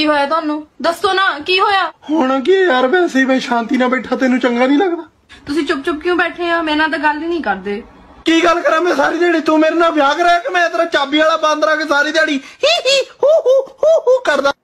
ਕੀ ਹੋਇਆ ਤੁਹਾਨੂੰ? ਦੱਸੋ ਨਾ ਕੀ ਹੋਇਆ? ਹੋਣਾ ਕੀ ਯਾਰ, ਵੈਸੇ ਹੀ ਮੈਂ ਸ਼ਾਂਤੀ ਨਾਲ ਬੈਠਾ, ਤੈਨੂੰ ਚੰਗਾ ਨਹੀਂ ਲੱਗਦਾ? ਤੁਸੀਂ ਚੁੱਪ ਚੁੱਪ ਕਿਉਂ ਬੈਠੇ ਆ? ਮੇਰੇ ਨਾਲ ਤਾਂ ਗੱਲ ਹੀ ਨਹੀਂ ਕਰਦੇ। ਕੀ ਗੱਲ ਕਰਾਂ ਮੈਂ ਸਾਰੀ ਦਿਹਾੜੀ? ਤੂੰ ਮੇਰੇ ਨਾਲ ਵਿਆਹ ਕਰਾਇਆ ਕਿ ਮੈਂ ਤੇਰਾ ਚਾਬੀ ਵਾਲਾ ਬਾਂਦਰ ਆ ਕੇ ਸਾਰੀ ਦਿਹਾੜੀ ਹੀ ਹੂ ਕਰਦਾ?